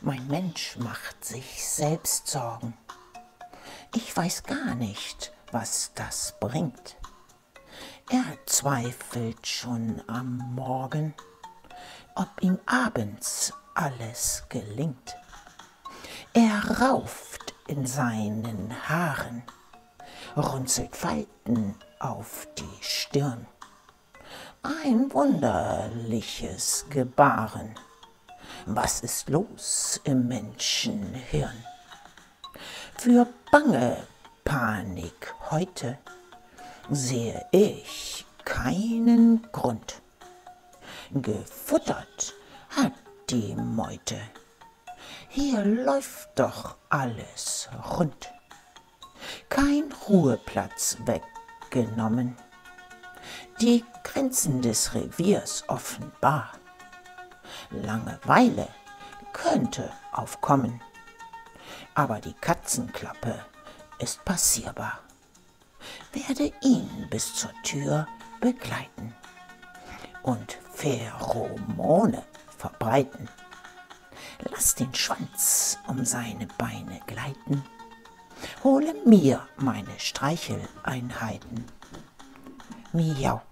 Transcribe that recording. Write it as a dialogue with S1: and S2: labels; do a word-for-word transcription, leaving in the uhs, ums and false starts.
S1: Mein Mensch macht sich selbst Sorgen. Ich weiß gar nicht, was das bringt. Er zweifelt schon am Morgen, ob ihm abends alles gelingt. Er rauft in seinen Haaren, runzelt Falten auf die Stirn. Ein wunderliches Gebaren. Was ist los im Menschenhirn? Für bange Panik heute sehe ich keinen Grund. Gefuttert hat die Meute. Hier läuft doch alles rund. Kein Ruheplatz weggenommen. Die Grenzen des Reviers offenbar. Langeweile könnte aufkommen, aber die Katzenklappe ist passierbar. Werde ihn bis zur Tür begleiten und Pheromone verbreiten. Lass den Schwanz um seine Beine gleiten. Hole mir meine Streicheleinheiten. Miau.